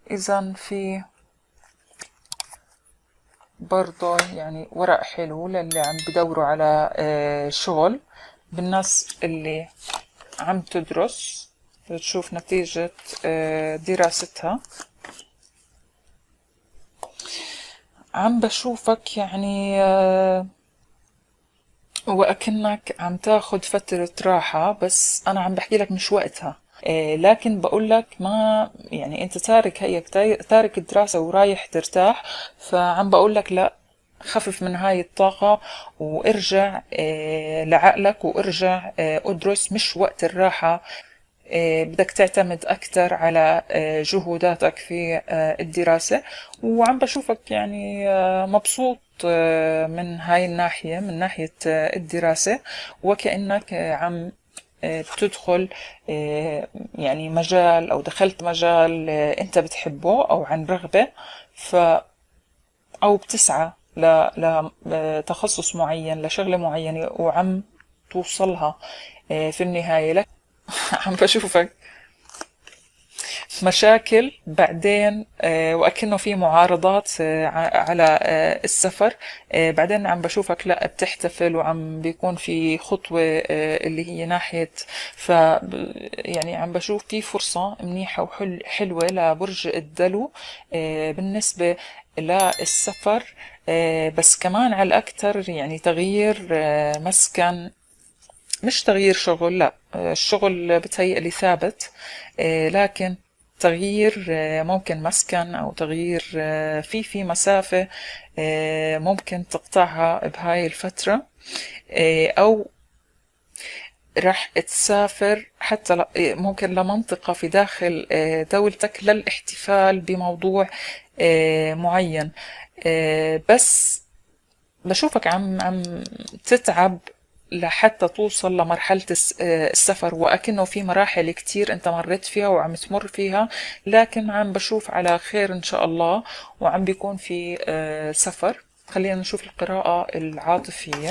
إذا في برضه يعني ورق حلو للي عم بدوروا على شغل، بالناس اللي عم تدرس تشوف نتيجة دراستها. عم بشوفك يعني وأكنك عم تاخد فترة راحة، بس أنا عم بحكي لك مش وقتها. لكن بقول لك ما يعني أنت تارك هيك تارك الدراسة ورايح ترتاح، فعم بقول لك لا، خفف من هاي الطاقة وارجع لعقلك وارجع ادرس، مش وقت الراحة. بدك تعتمد أكثر على جهوداتك في الدراسة. وعم بشوفك يعني مبسوط من هاي الناحية، من ناحية الدراسة، وكأنك عم بتدخل يعني مجال أو دخلت مجال أنت بتحبه أو عن رغبة، ف أو بتسعى لتخصص معين، لشغلة معينة، وعم توصلها في النهاية لك. عم بشوفك مشاكل بعدين وأكنه في معارضات على السفر. بعدين عم بشوفك لا بتحتفل، وعم بيكون في خطوة اللي هي ناحية. ف يعني عم بشوف في فرصة منيحة وحلوة لبرج الدلو بالنسبة للسفر. بس كمان على الأكثر يعني تغيير مسكن، مش تغيير شغل، لا الشغل بتهيألي ثابت، لكن تغيير ممكن مسكن أو تغيير في مسافة ممكن تقطعها بهاي الفترة، أو راح تسافر حتى ممكن لمنطقة في داخل دولتك للاحتفال بموضوع معين. بس بشوفك عم تتعب لحتى توصل لمرحلة السفر، وأكنه في مراحل كتير أنت مريت فيها وعم تمر فيها، لكن عم بشوف على خير إن شاء الله، وعم بيكون في سفر. خلينا نشوف القراءة العاطفية.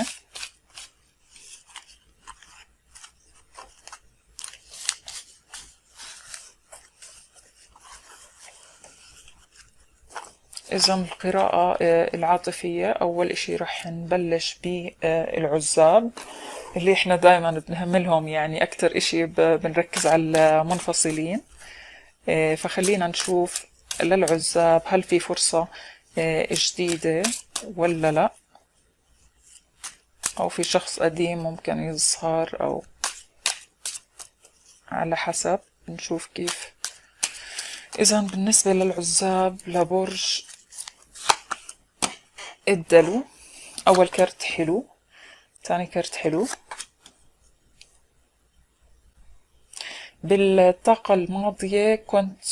إذا القراءة العاطفية، أول إشي رح نبلش بالعزاب، اللي إحنا دايما بنهملهم، يعني أكتر إشي بنركز على المنفصلين. فخلينا نشوف للعزاب هل في فرصة جديدة ولا لا، أو في شخص قديم ممكن يظهر، أو على حسب نشوف كيف. إذا بالنسبة للعزاب لبرج الدلو، أول كرت حلو، تاني كرت حلو. بالطاقة الماضية كنت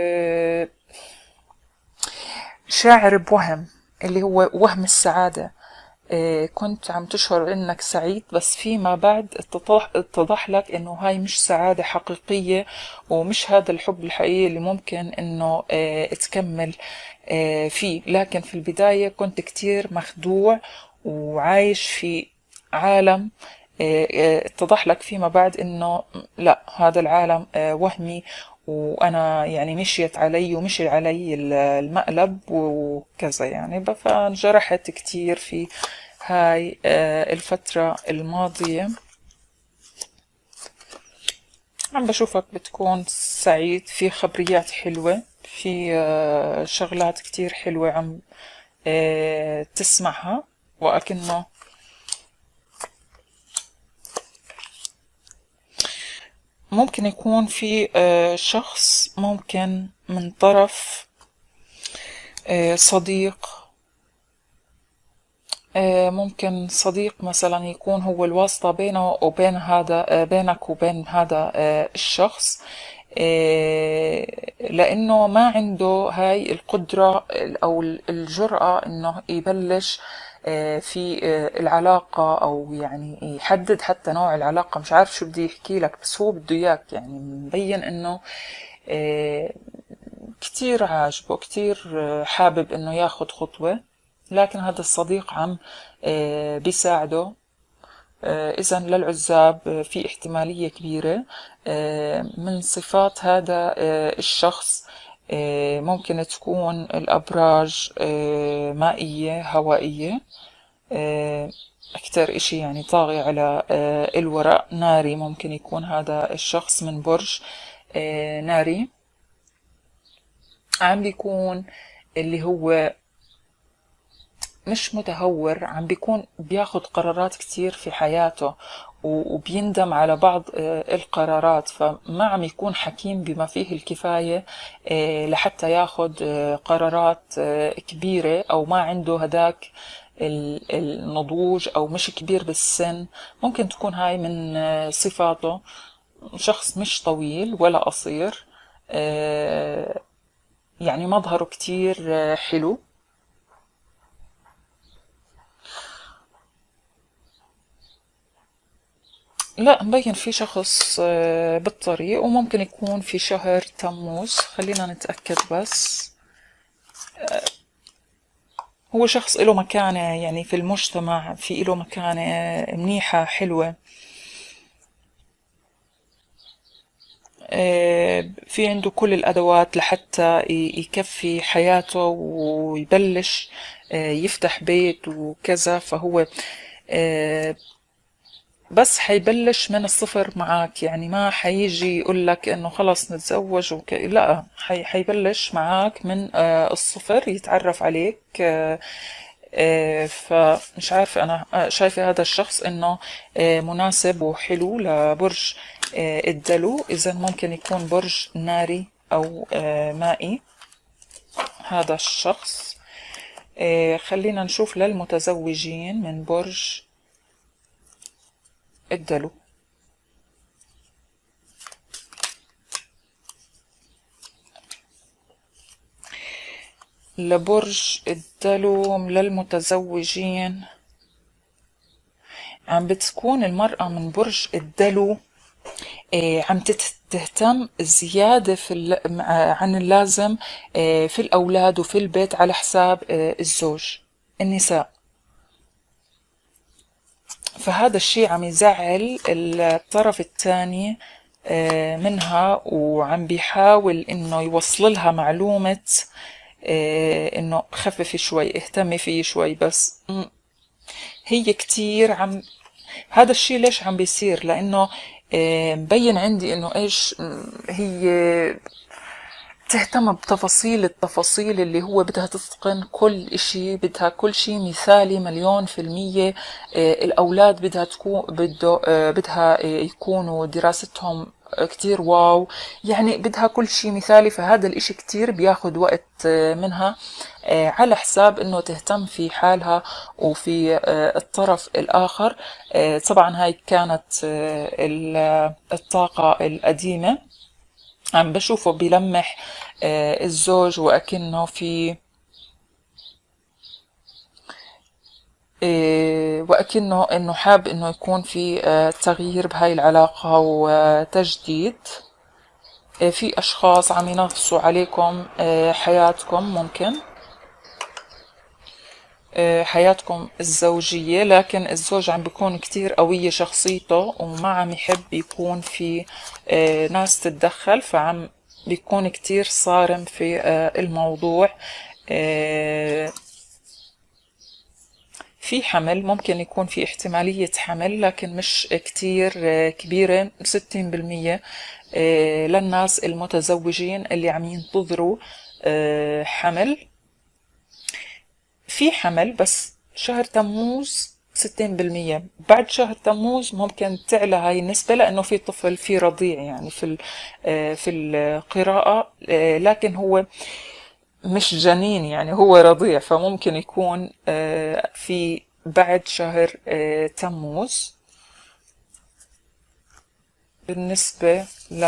شاعر بوهم، اللي هو وهم السعادة. كنت عم تشعر انك سعيد، بس فيما بعد اتضح لك انه هاي مش سعادة حقيقية، ومش هذا الحب الحقيقي اللي ممكن انه تكمل فيه. لكن في البداية كنت كتير مخدوع وعايش في عالم اتضح لك فيما بعد انه لا، هذا العالم وهمي، وانا يعني مشيت علي ومشي علي المقلب وكذا يعني. فانجرحت كتير في هاي الفترة الماضية. عم بشوفك بتكون سعيد، في خبريات حلوة، في شغلات كتير حلوة عم تسمعها، وأكنه ممكن يكون في شخص، ممكن من طرف صديق. ممكن صديق مثلا يكون هو الواسطة بينه وبين هذا بينك وبين هذا الشخص، لأنه ما عنده هاي القدرة أو الجرأة إنه يبلش في العلاقة، أو يعني يحدد حتى نوع العلاقة. مش عارف شو بدي يحكي لك، بس هو بده إياك، يعني مبين إنه آه، كتير عاجبه، كتير حابب إنه ياخد خطوة، لكن هذا الصديق عم بيساعده. إذا للعزاب في احتمالية كبيرة من صفات هذا الشخص ممكن تكون الأبراج مائية هوائية. أكتر إشي يعني طاغي على الورق ناري، ممكن يكون هذا الشخص من برج ناري. عم بيكون اللي هو مش متهور، عم بيكون بياخد قرارات كتير في حياته وبيندم على بعض القرارات، فما عم يكون حكيم بما فيه الكفاية لحتى ياخد قرارات كبيرة، أو ما عنده هداك النضوج، أو مش كبير بالسن. ممكن تكون هاي من صفاته. شخص مش طويل ولا قصير، يعني مظهره كتير حلو. لا، مبين في شخص بالطريق، وممكن يكون في شهر تموز. خلينا نتأكد بس. هو شخص له مكانة يعني في المجتمع، في له مكانة منيحة حلوة. في عنده كل الأدوات لحتى يكفي حياته ويبلش يفتح بيت وكذا. فهو آه، بس حيبلش من الصفر معاك، يعني ما حيجي يقولك انه خلص نتزوج لا، حيبلش معاك من الصفر، يتعرف عليك. فمش عارفة، انا شايفة هذا الشخص انه مناسب وحلو لبرج الدلو. اذا ممكن يكون برج ناري او مائي هذا الشخص. خلينا نشوف للمتزوجين من برج الدلو. لبرج الدلو للمتزوجين، عم بتكون المرأة من برج الدلو عم تهتم زيادة عن اللازم في الأولاد وفي البيت على حساب الزوج، النساء. فهذا الشي عم يزعل الطرف الثاني منها، وعم بيحاول انه يوصل لها معلومة انه خففي شوي، اهتمي فيه شوي. بس هي كتير هذا الشي ليش عم بيصير؟ لانه مبين عندي انه ايش، هي تهتم بتفاصيل التفاصيل، اللي هو بدها تتقن كل اشي، بدها كل شي مثالي 1,000,000%. الاولاد بدها تكون بدها يكونوا دراستهم كتير واو، يعني بدها كل شي مثالي. فهذا الاشي كتير بياخد وقت منها على حساب انه تهتم في حالها وفي الطرف الاخر. طبعا هاي كانت الطاقة القديمة. عم بشوفه بيلمح الزوج، وأكنه إنه حاب إنه يكون في تغيير بهاي العلاقة وتجديد. في أشخاص عم ينغصوا عليكم حياتكم، ممكن حياتكم الزوجية، لكن الزوج عم بيكون كتير قوية شخصيته، وما عم يحب يكون في ناس تتدخل، فعم بيكون كتير صارم في الموضوع. آه، في حمل، ممكن يكون في احتمالية حمل، لكن مش كتير كبيرة، 60% للناس المتزوجين اللي عم ينتظروا حمل. في حمل بس شهر تموز 60%. بعد شهر تموز ممكن تعلى هاي النسبة، لأنه في طفل، في رضيع يعني في القراءة، لكن هو مش جنين، يعني هو رضيع. فممكن يكون في بعد شهر تموز. بالنسبة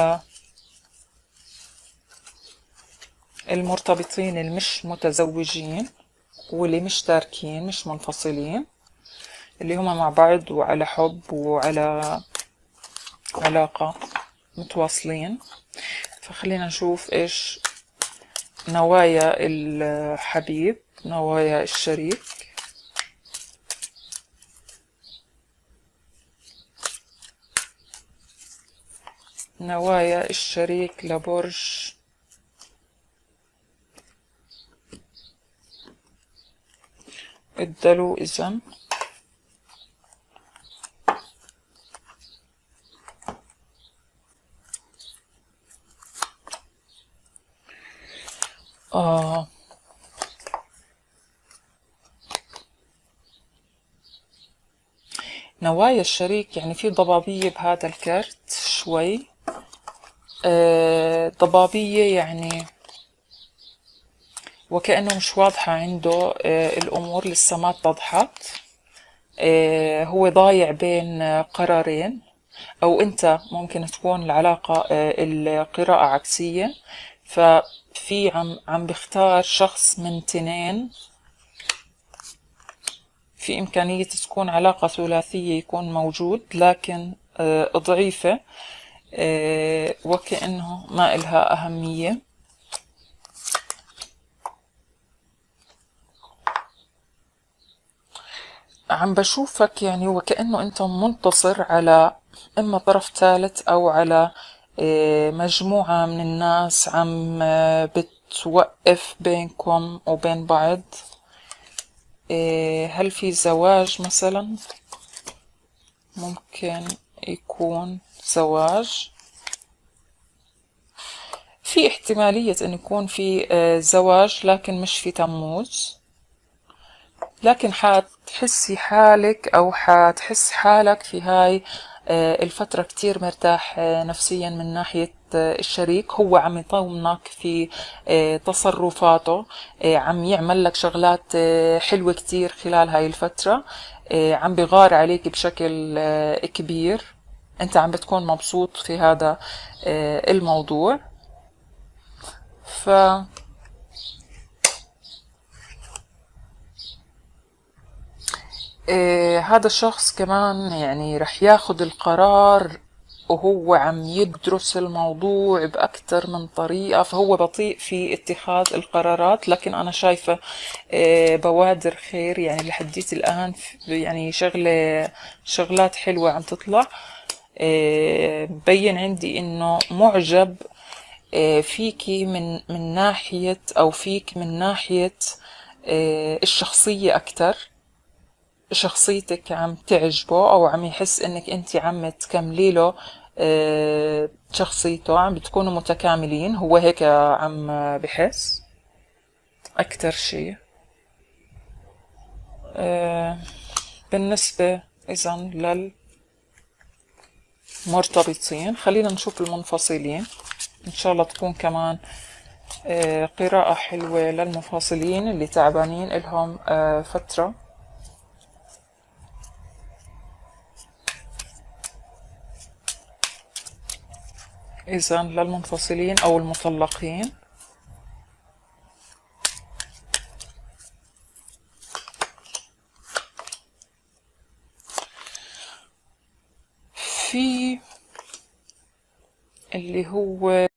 للمرتبطين المش متزوجين واللي مش تاركين، مش منفصلين، اللي هما مع بعض وعلى حب وعلى علاقة متواصلين، فخلينا نشوف ايش نوايا الحبيب، نوايا الشريك. نوايا الشريك لبرج الدلو إذن. نوايا الشريك يعني في ضبابية بهذا الكرت شوي، ضبابية يعني وكأنه مش واضحة عنده، الأمور لسه ما اتضحت، هو ضايع بين قرارين، أو أنت ممكن تكون العلاقة القراءة عكسية، ففي عم بختار شخص من تنين، في إمكانية تكون علاقة ثلاثية يكون موجود لكن ضعيفة، وكأنه ما إلها أهمية. عم بشوفك يعني وكأنه أنت منتصر على إما طرف ثالث أو على مجموعة من الناس عم بتوقف بينكم وبين بعض. هل في زواج مثلا؟ ممكن يكون زواج، في احتمالية أن يكون في زواج لكن مش في تموز، لكن حتحسي حالك أو حتحس حالك في هاي الفترة كتير مرتاح نفسيا من ناحية الشريك. هو عم يطومنك في تصرفاته، عم يعمل لك شغلات حلوة كتير خلال هاي الفترة، عم بغار عليك بشكل كبير، انت عم بتكون مبسوط في هذا الموضوع. ف هذا الشخص كمان يعني رح ياخد القرار وهو عم يدرس الموضوع بأكثر من طريقة، فهو بطيء في اتخاذ القرارات، لكن أنا شايفة بوادر خير يعني لحديت الآن، يعني شغلات حلوة عم تطلع. بين عندي إنه معجب فيكي من ناحية، أو فيك من ناحية الشخصية أكتر، شخصيتك عم تعجبه او عم يحس انك انت عم تكملي له شخصيته، عم بتكونوا متكاملين، هو هيك عم بحس اكتر شيء. بالنسبة اذا للمرتبطين خلينا نشوف المنفصلين، ان شاء الله تكون كمان قراءة حلوة للمنفصلين اللي تعبانين لهم فترة. إذا للمنفصلين أو المطلقين، في اللي هو